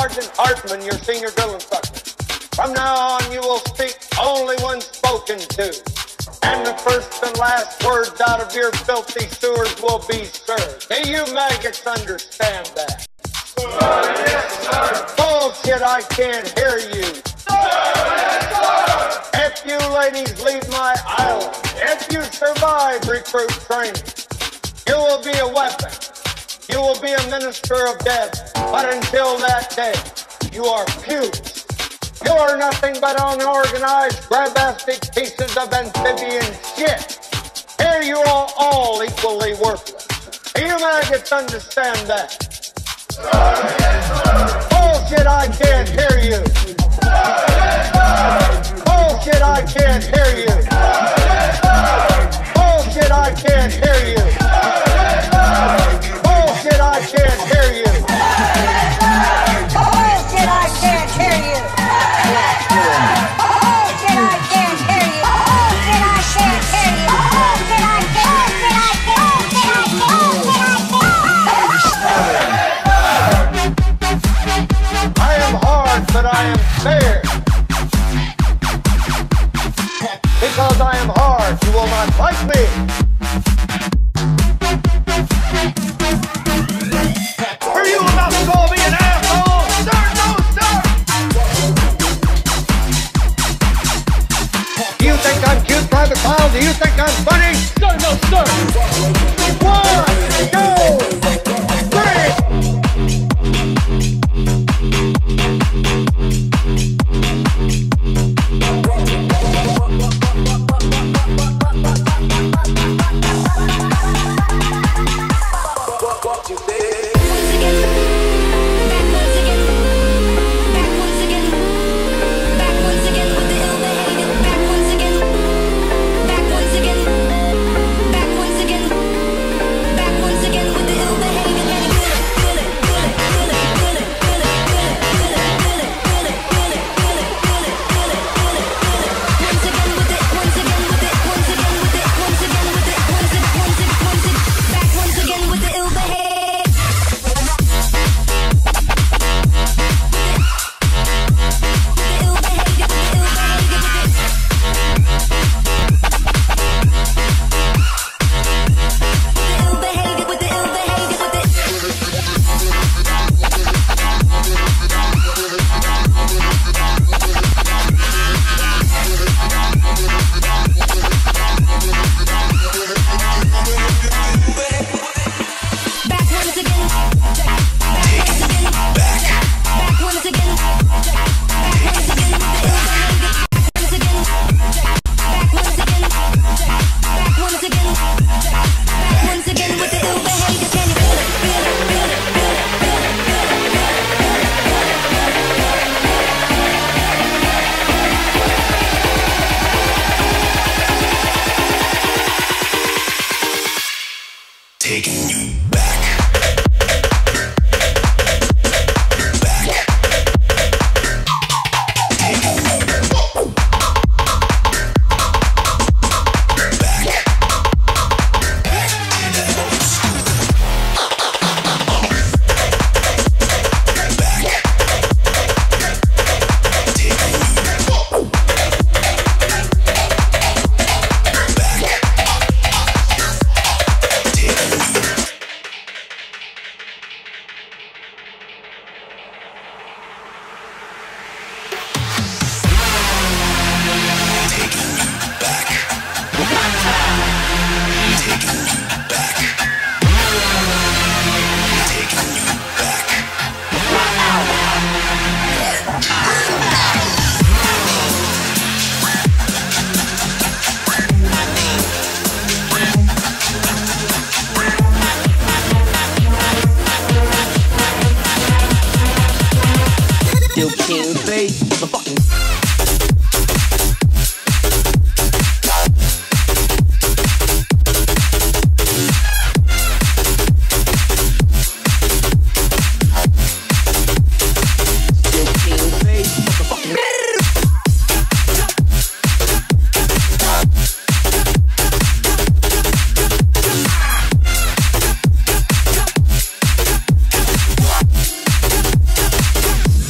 Sergeant Hartman, your senior drill instructor. From now on, you will speak only when spoken to. And the first and last words out of your filthy sewers will be sir. Do you maggots understand that? Sir, yes, sir. Bullshit, I can't hear you. Sir, yes, sir. If you ladies leave my island, if you survive recruit training, you will be a weapon. You will be a minister of death. But until that day, you are pukes. You are nothing but unorganized, grabastic pieces of amphibian shit. Here you are all equally worthless. Do you maggots understand that? Sir, yes, sir. Bullshit, I can't hear you. Sir, yes, sir. Bullshit, I can't hear you. Sir, yes, sir. Bullshit, I can't hear you. Sir, yes, sir. Bullshit, I can't hear you. Bullshit, I can't hear you. Bullshit, I can't hear you. Bullshit, I can't hear you. Bullshit, I can't. I am hard, but I am fair. Because I am hard, you will not like me. Are you about to call me an asshole? Sir, no, sir! Do you think I'm cute, Private Pile? Do you think I'm funny? Sir, no, sir!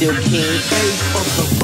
Still king of the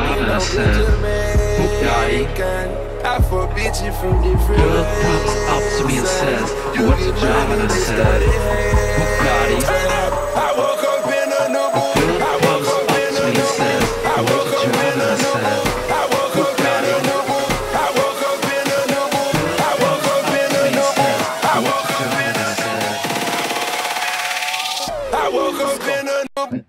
I forbid you from different ways. to me and said, what's your job? And I said, Bugatti. I woke up in a new booth. I woke up in a new booth. I woke up in a new booth. I woke up in a new booth. I woke up in a new booth. I woke up in a new booth. I woke up in a I woke up in a new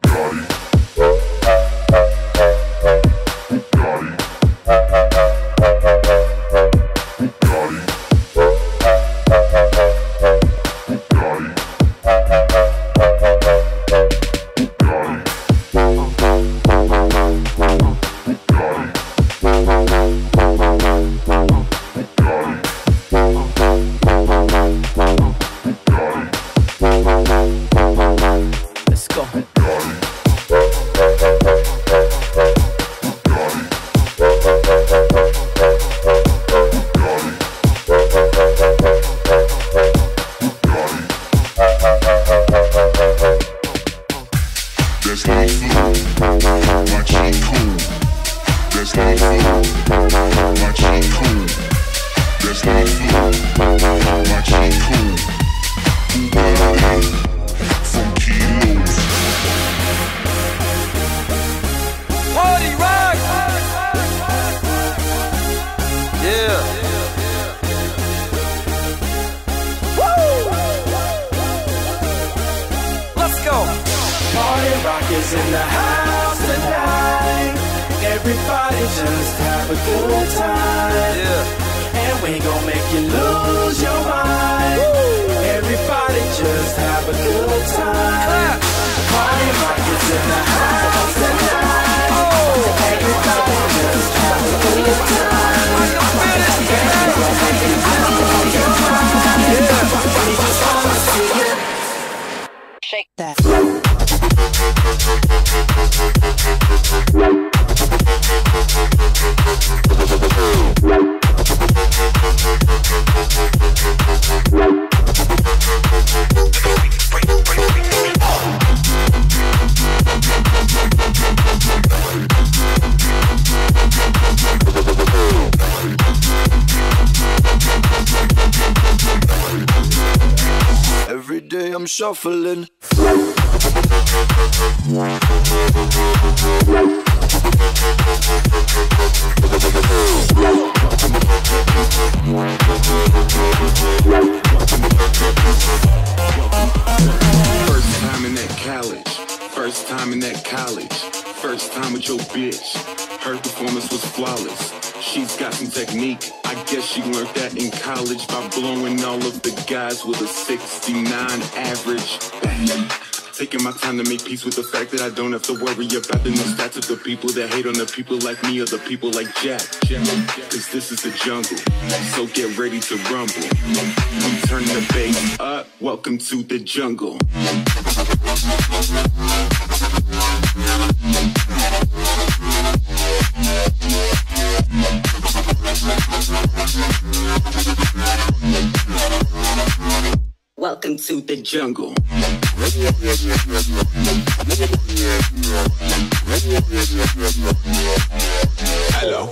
shuffling. First time in that college. First time in that college. First time with your bitch. Her performance was flawless. She's got some technique. I guess she learned that in college by blowing all of the guys with a 69 average. Taking my time to make peace with the fact that I don't have to worry about the new stats of the people that hate on the people like me or the people like Jack. Cause this is the jungle, so get ready to rumble. We turn the bass up, welcome to the jungle. Welcome to the jungle. Hello.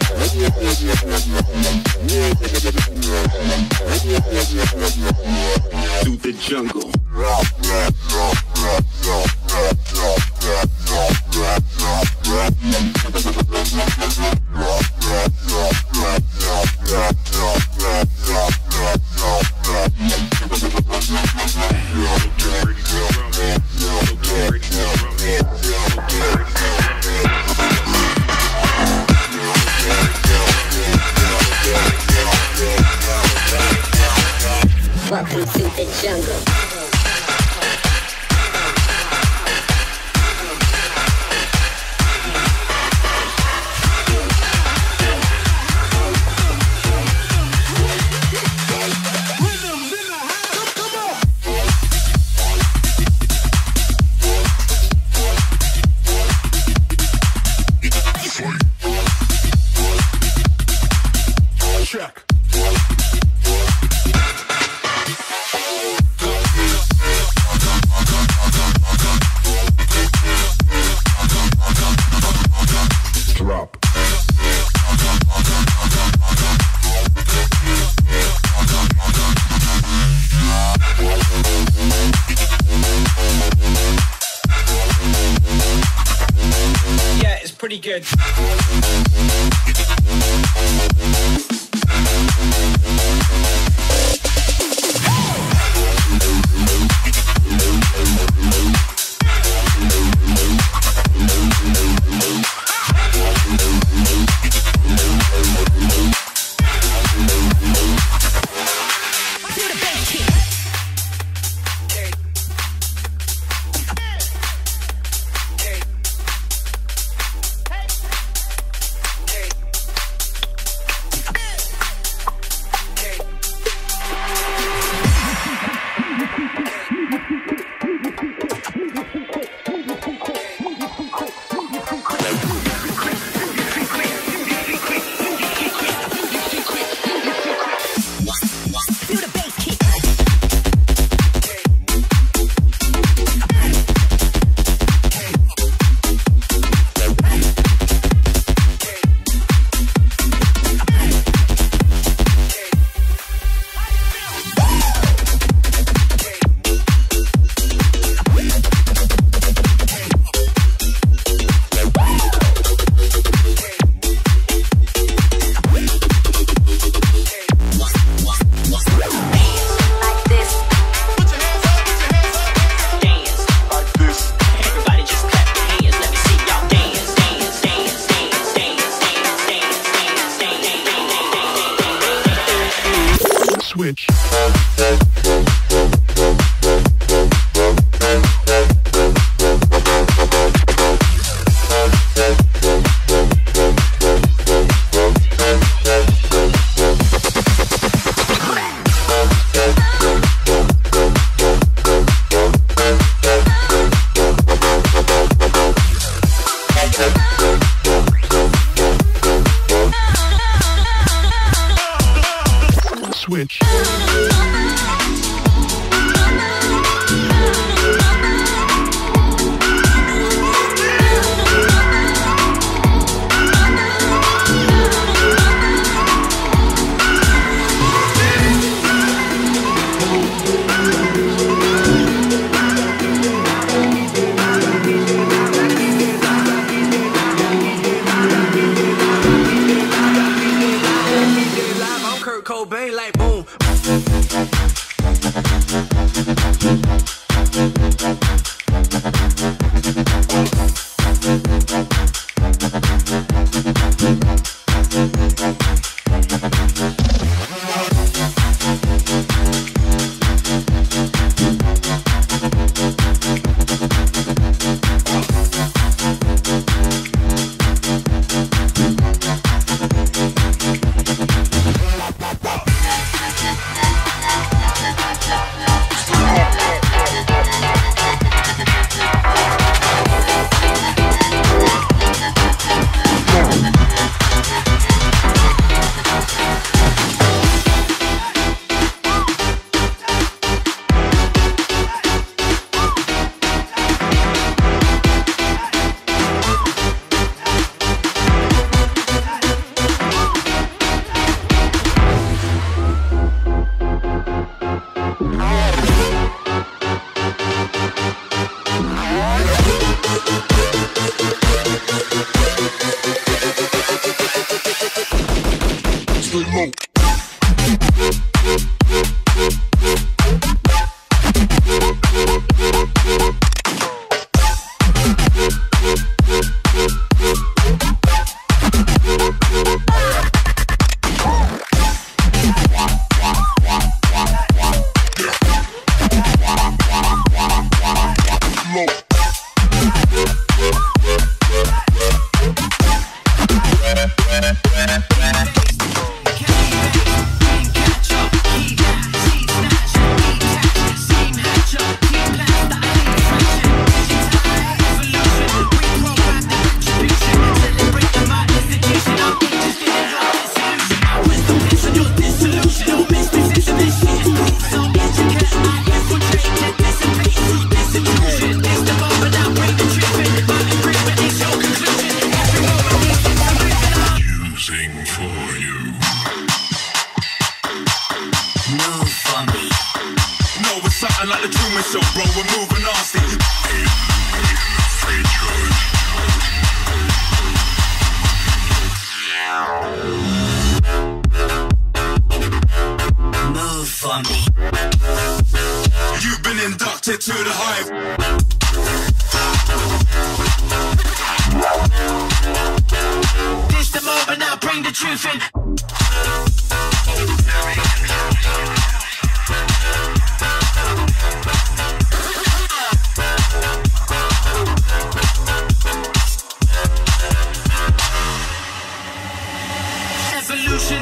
To the jungle. Welcome to the jungle. Check. pretty good. Switch. Switch. I'm Kurt Cobain, like boom. for me. You've been inducted to the hive. This the moment, now bring the truth in. Evolution.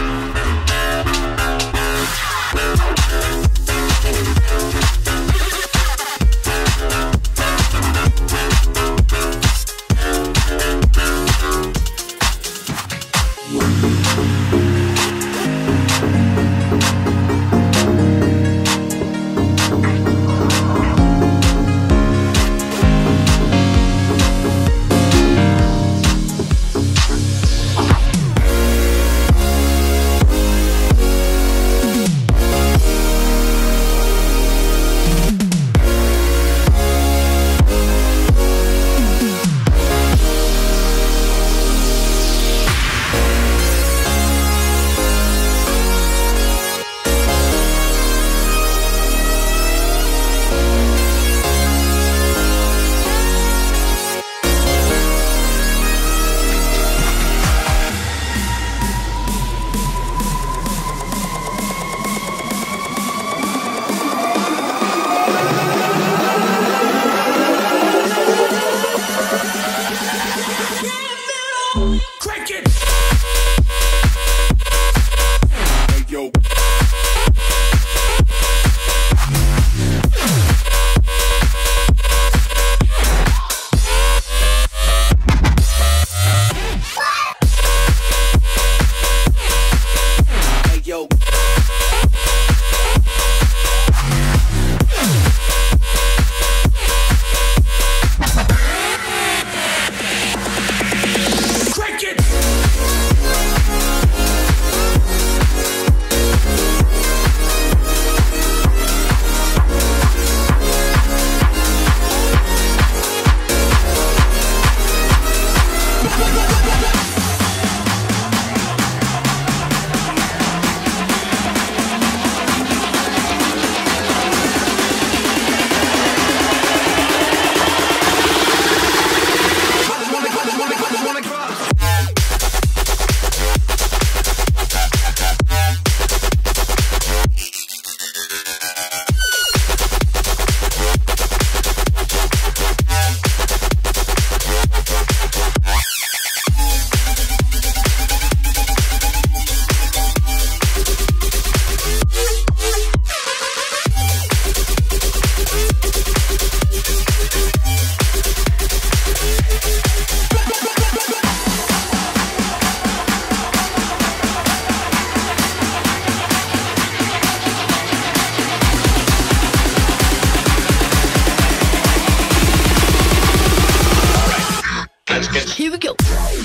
Here we go.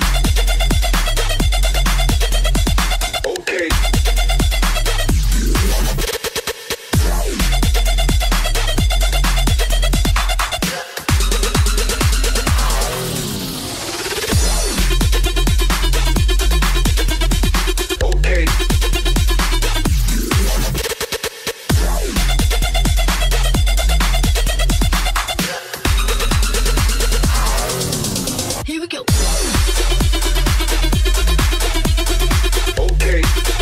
Okay. Here we go. Okay.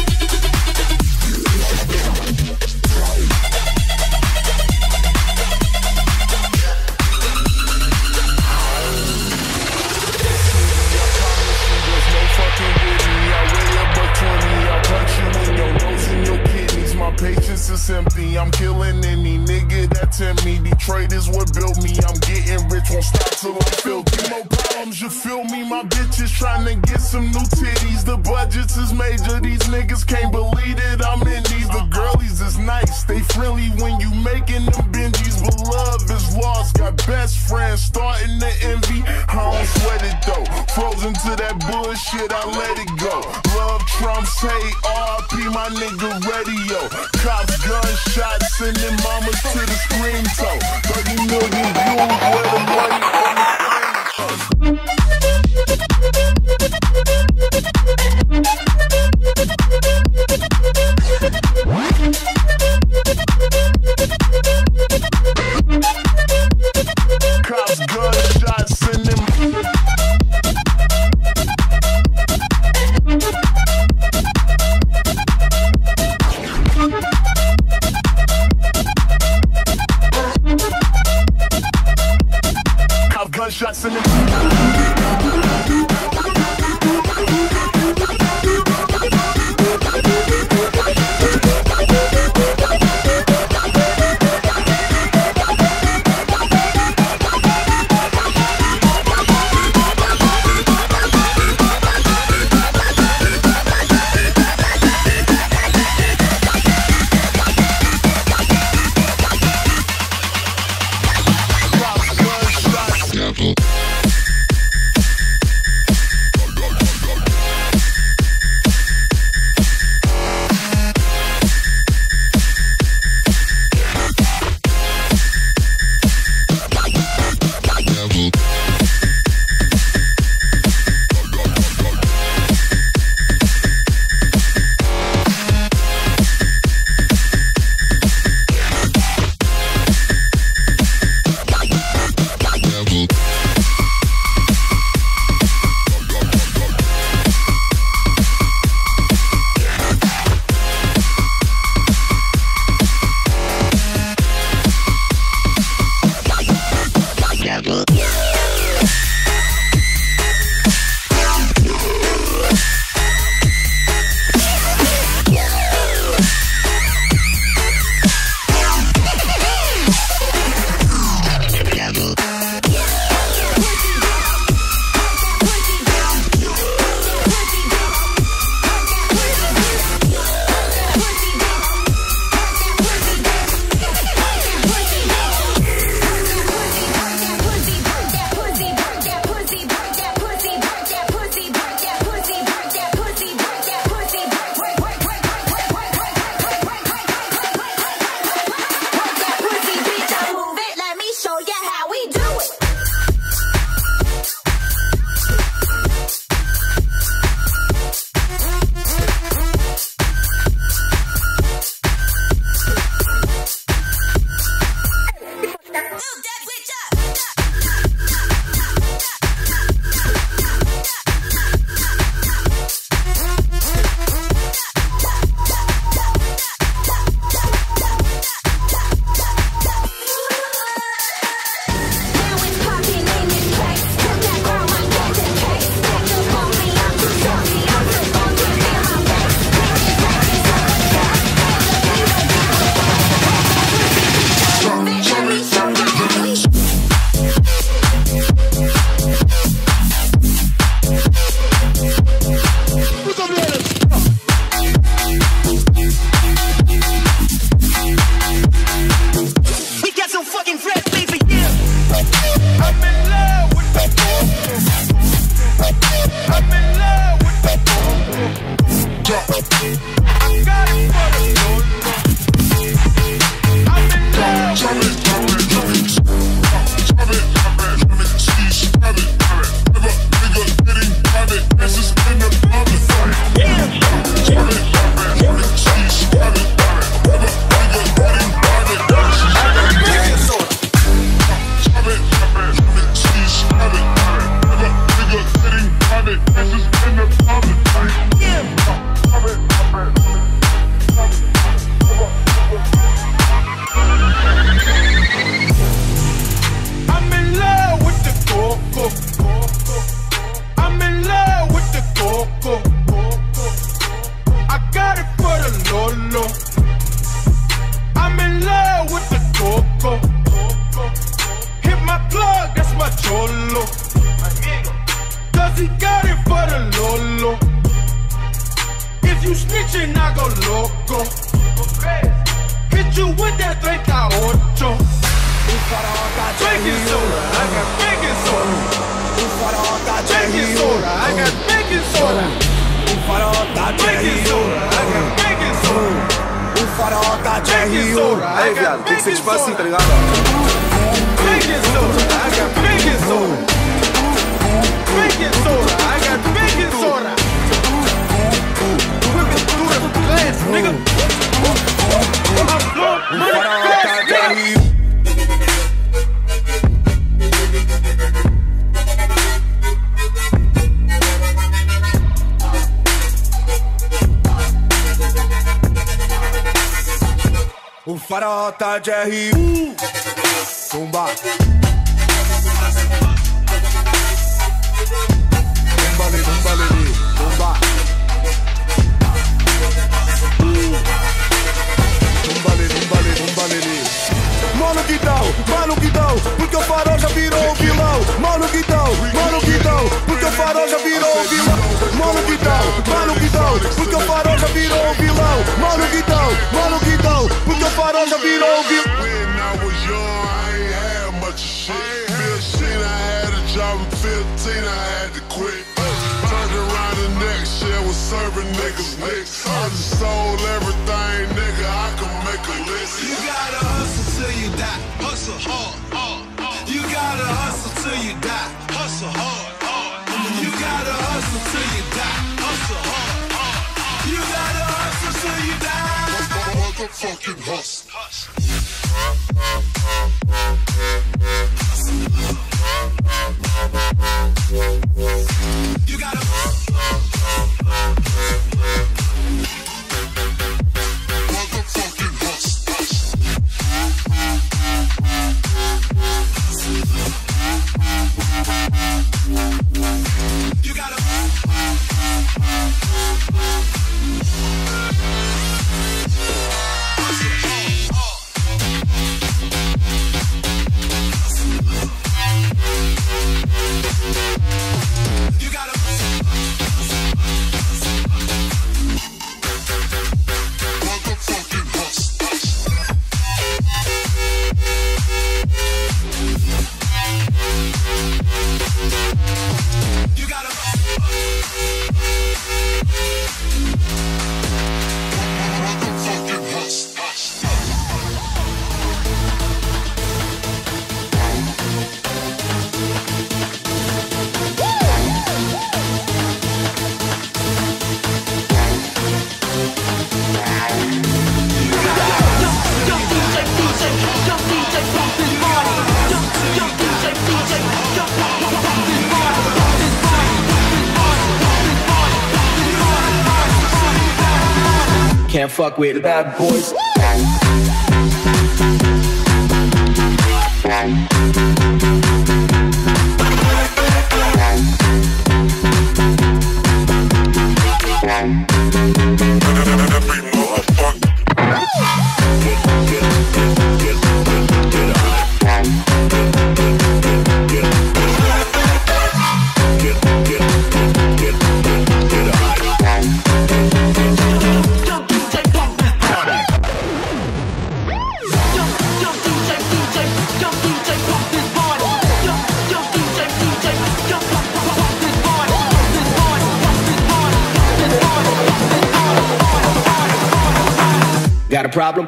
Patience is empty, I'm killing any nigga that tempt me. Detroit is what built me, I'm getting rich, won't stop till I'm filthy. No problems, you feel me? My bitch is trying to get some new titties. The budgets is major, these niggas can't believe it. I'm in these, the girlies is nice, they friendly when you making them Benjis. But love is lost, got best friends starting to envy. I don't sweat it though, frozen to that bullshit, I let it go. Love trumps hate, RP my nigga radio. Cops, gunshots, sending mamas to the scream toe. 30 million views, where the money from the loco. Hit my plug, that's my cholo. Cause he got it for the Lolo. If you snitching, I go loco. Hit you with that 38. Drinking soda, I got baking soda. Drinking soda, I got baking soda. Drinking soda, I got baking soda. Drinking soda, I got baking soda. Baking soda, I got baking soda. Baking soda, I got baking soda. Whip it through the glass, nigga. O farol tá de RU. Tumba. Tumba, tumba. Mano Guidão, porque o farol já virou o vilão. Mano Guidão, porque o farol já virou o vilão. Mano Guidão, porque o farol já virou o vilão. Mano Guidão, porque o farol já virou o vilão. When I was young, I ain't had much shit. 15, I had a job, and 15, I had to quit. Turned around the next year, was serving niggas licks. I just sold everything, nigga, I can make a list. You gotta hustle till you die, hustle hard, hard. You gotta hustle till you die, hustle hard, hard. You gotta hustle till you die, hustle hard, hard. You gotta hustle till you die. Motherfucking hustle. You gotta Motherfucking hustle. You gotta Can't fuck with the bad boys. Got a problem?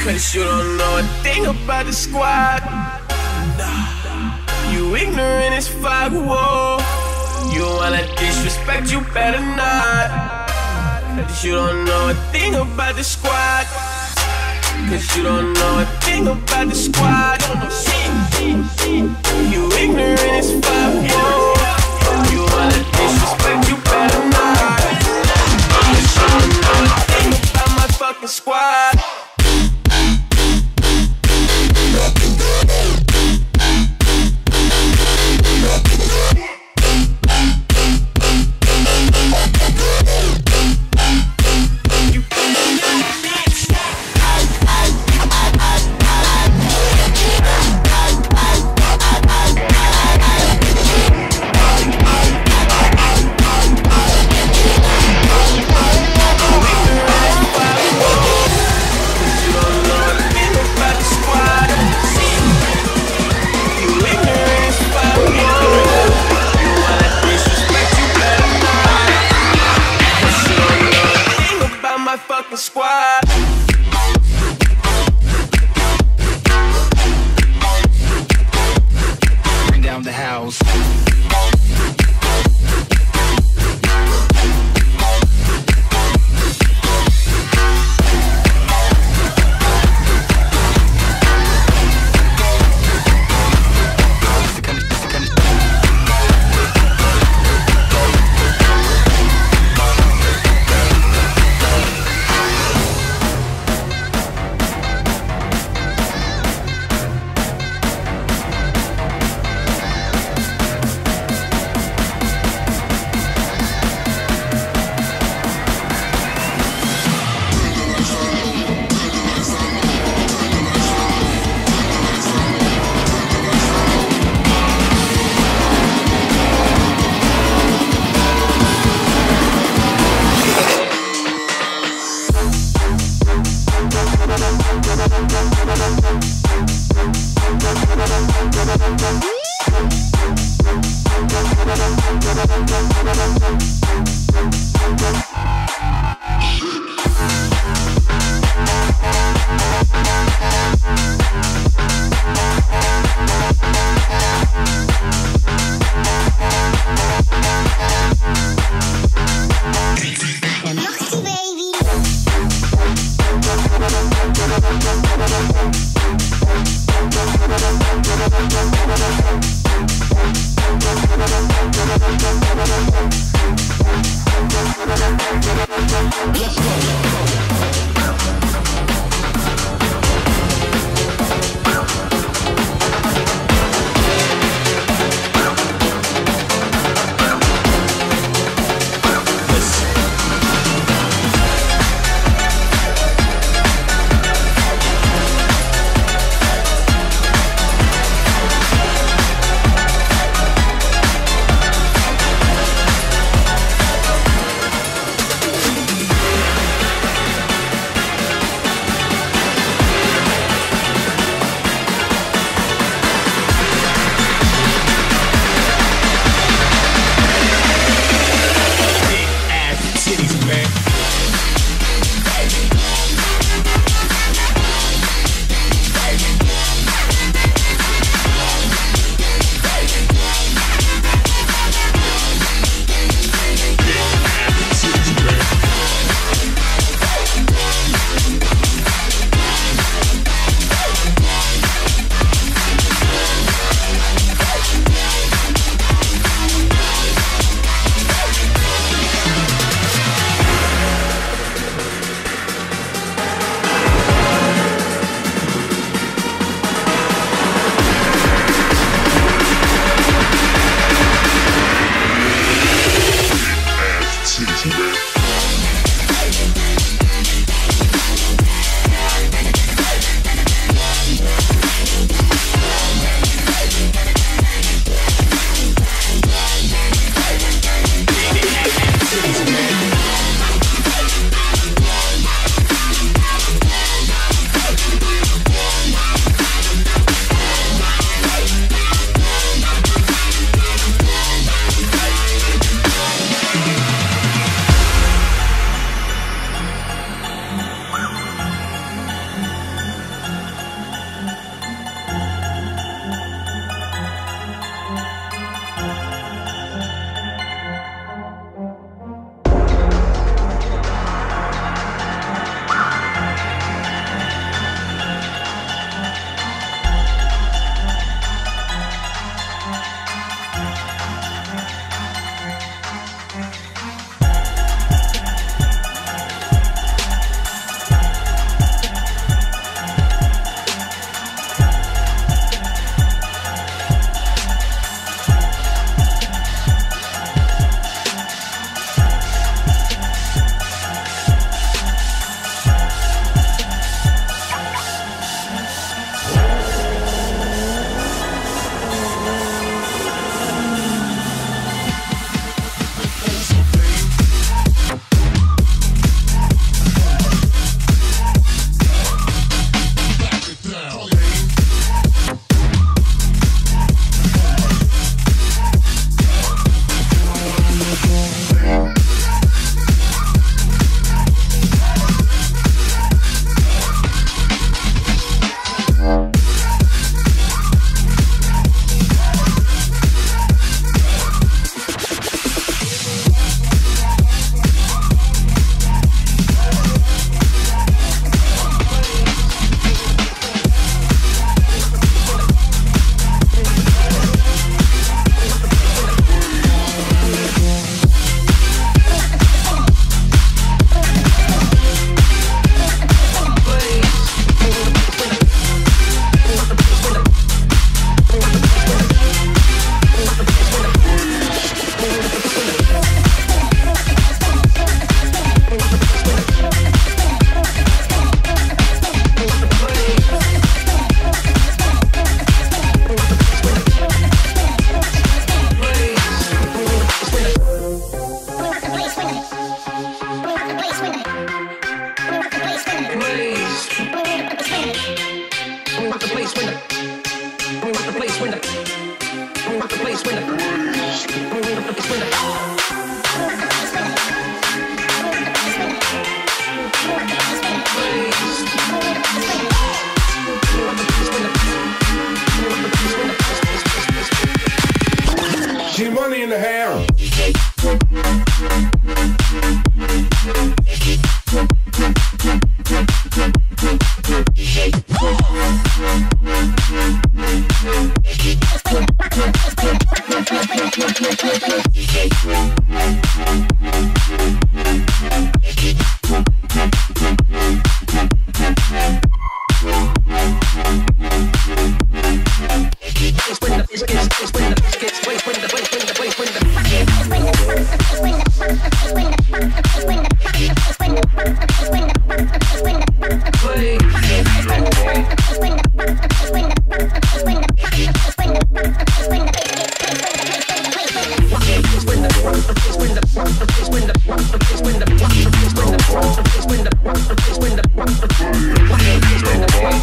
Cause you don't know a thing about the squad. You ignorant as fuck, whoa. You wanna disrespect, you better not. Cause you don't know a thing about the squad. Cause you don't know a thing about the squad. You ignorant as fuck, whoa. You wanna disrespect, you better not. Cause you don't know a thing about my fucking squad.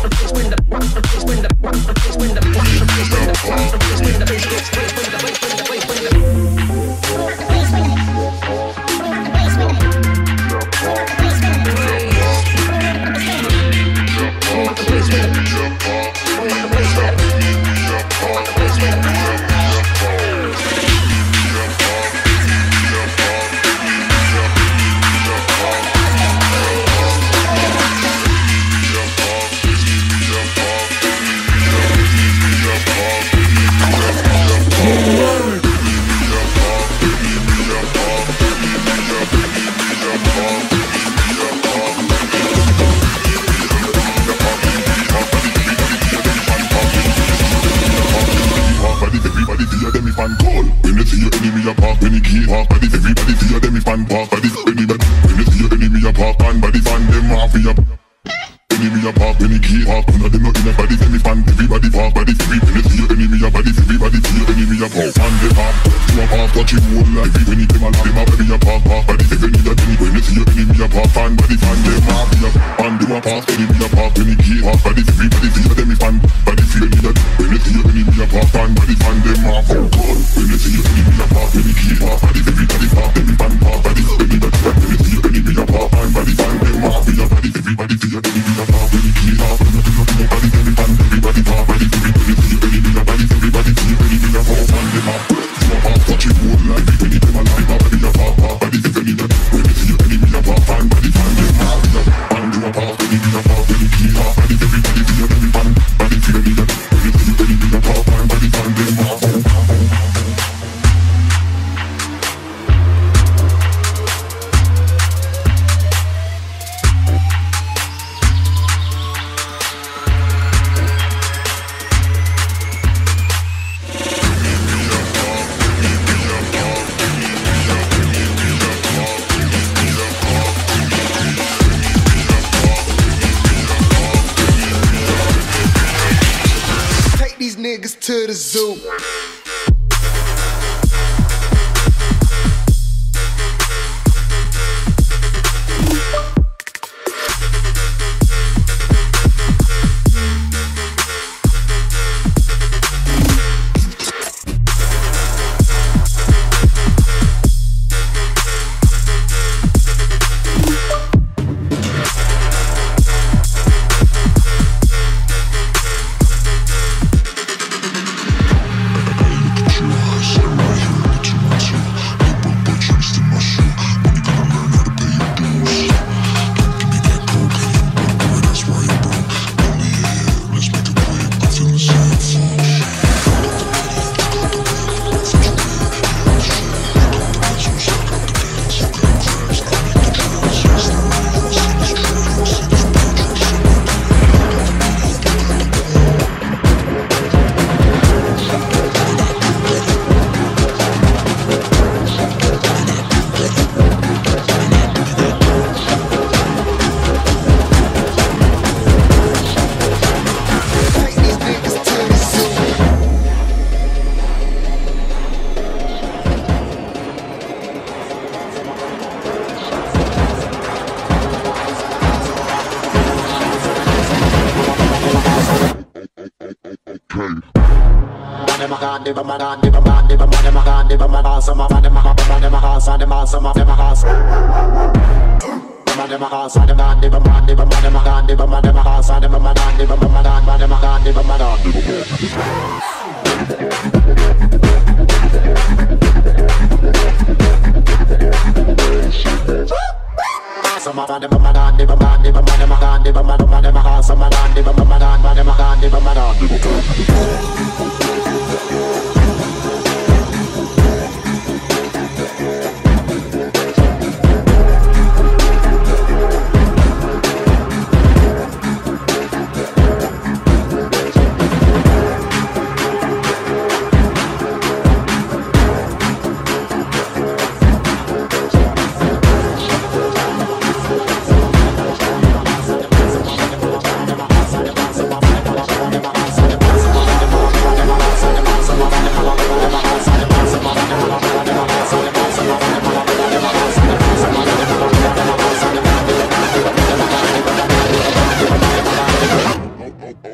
To the zoo.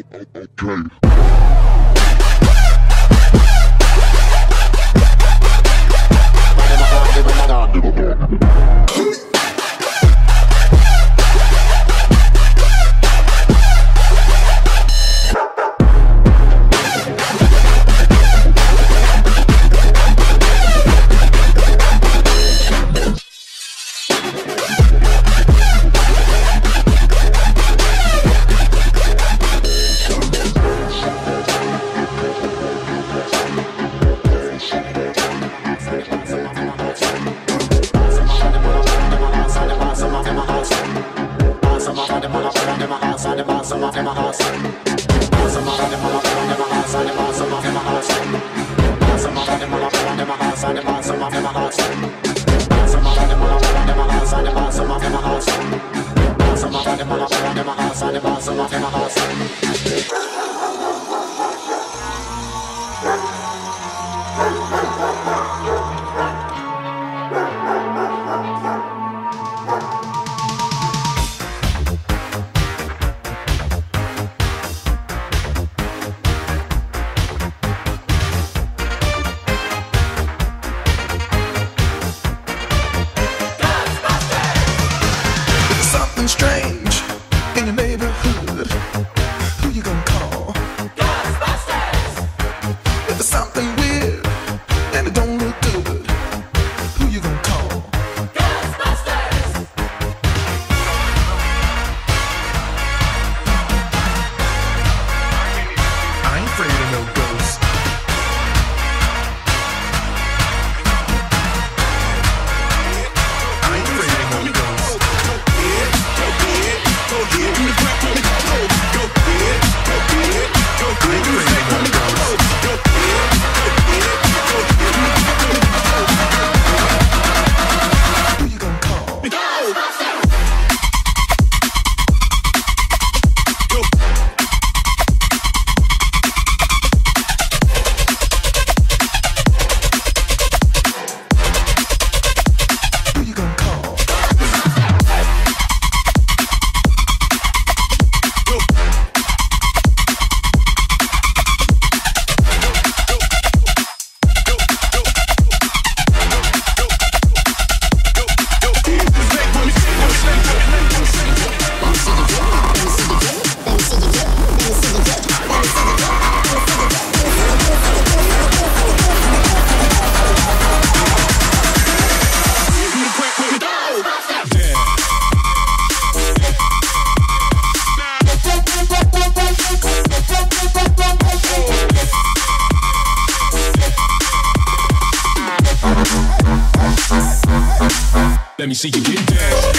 Let me see you get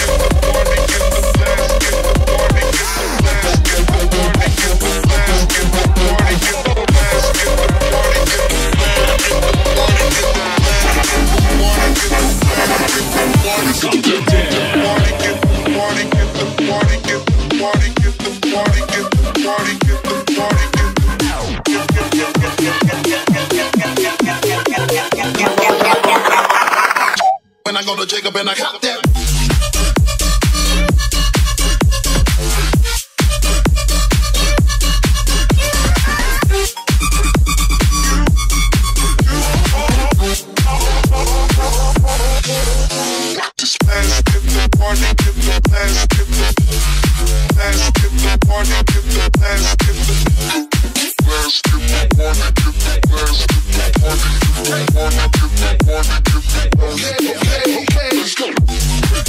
down. When I go to Jacob and I got that. Okay, let's go.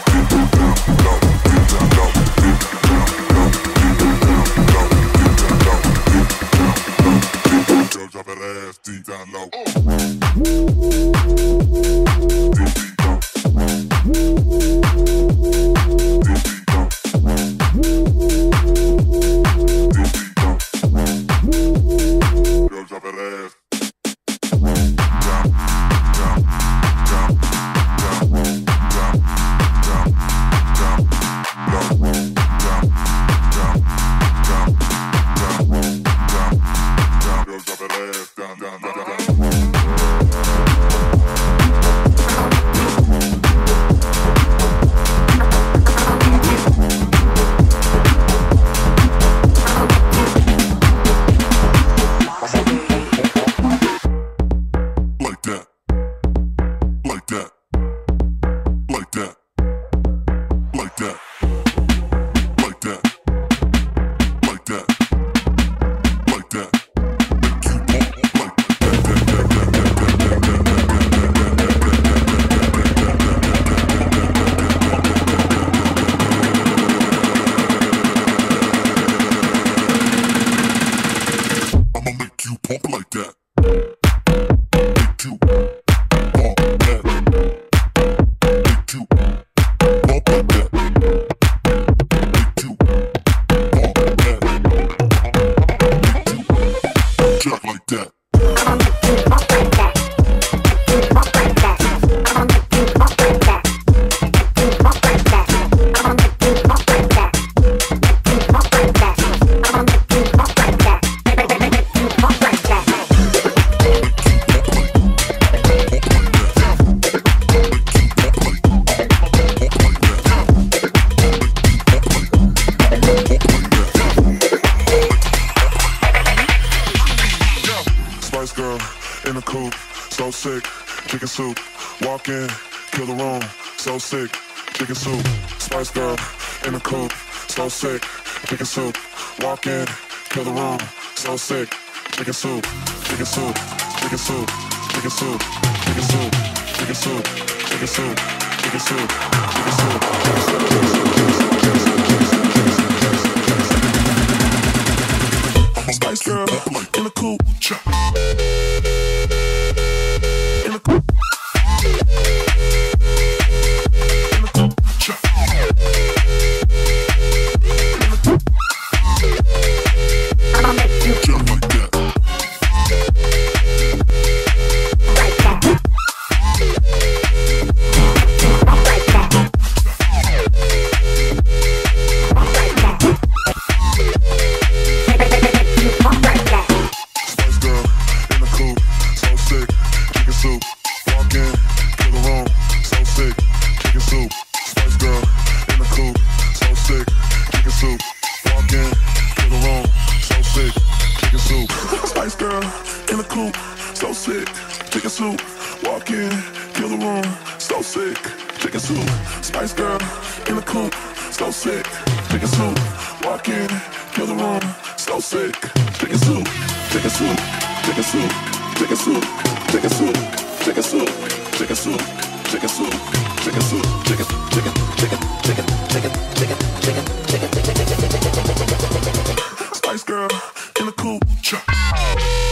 Drop that ass deep down low. Drop that ass. Chicken soup, Spice Girl in the coupe, so sick. Chicken soup, walk in, kill the room, so sick. Chicken soup, chicken soup, chicken soup, chicken soup, chicken soup, chicken soup, chicken soup, chicken soup, chicken soup, Spice Girl in the coupe, in the coupe. Spice Girl in the coupe.